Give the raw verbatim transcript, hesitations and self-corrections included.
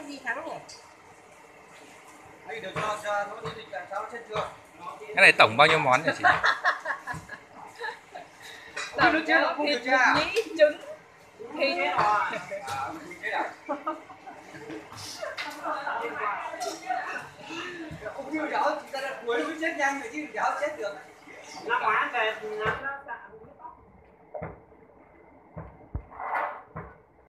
gì thắng nhỉ? Anh được cho cho nó đi dịch làm sao chết chưa? Cái này tổng bao nhiêu món nhỉ chị? Tổng nước chết không được chưa? Nhĩ trứng. Thịt. Ông kêu giỏi, người ta đã cuối nó chết nhanh rồi chứ giỏi chết được. Năm ngoái về năm nó